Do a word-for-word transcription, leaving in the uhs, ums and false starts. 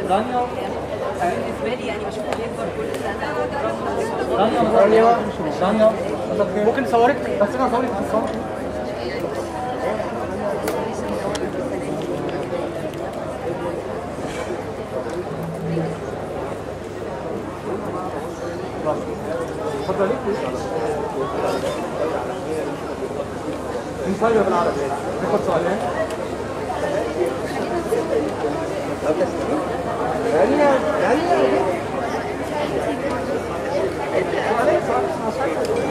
رانيا بالنسبه لي يعني بشوفه بيكبر كل سنه. رانيا رانيا رانيا ممكن نصورك بس انا هصورك في الصور. اتفضلي. نصور بالعربي ناخد سؤالين. رانيا رانيا